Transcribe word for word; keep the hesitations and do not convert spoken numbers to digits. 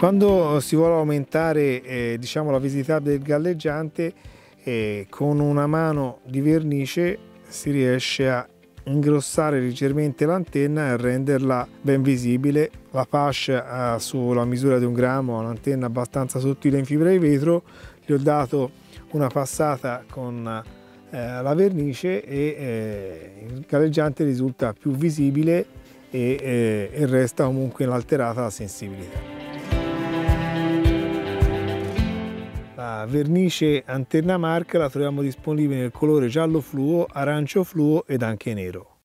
Quando si vuole aumentare eh, diciamo, la visibilità del galleggiante, eh, con una mano di vernice si riesce a ingrossare leggermente l'antenna e renderla ben visibile. La Pasch ha sulla misura di un grammo, un'antenna abbastanza sottile in fibra di vetro. Gli ho dato una passata con eh, la vernice e eh, il galleggiante risulta più visibile e, eh, e resta comunque inalterata la sensibilità. La vernice Antenna Mark la troviamo disponibile nel colore giallo fluo, arancio fluo ed anche nero.